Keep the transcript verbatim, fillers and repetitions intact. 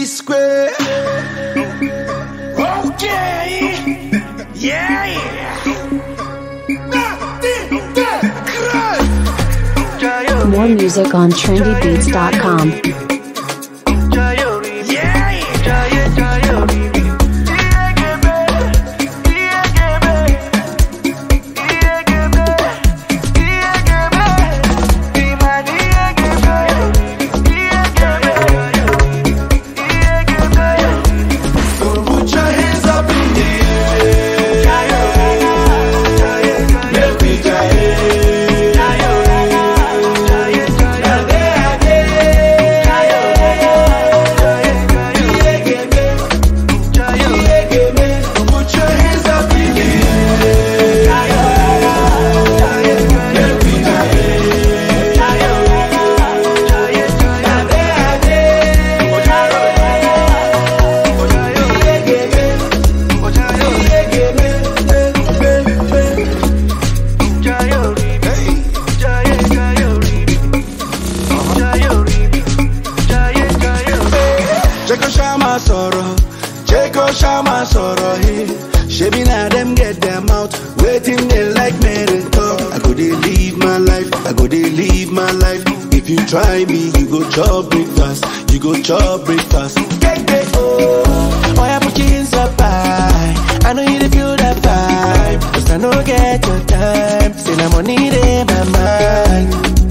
P-square. Okay. Yeah, yeah. More music on trendy beats dot com. Shama sorrow here. Shabby na them get them out. Waiting they like miracle. I go they live my life. I go they live my life. If you try me, you go chop breakfast. You go chop breakfast. Get get oh. Why I put you in so high? I know you feel that vibe. Cause I know get your time. Say na money in my mind.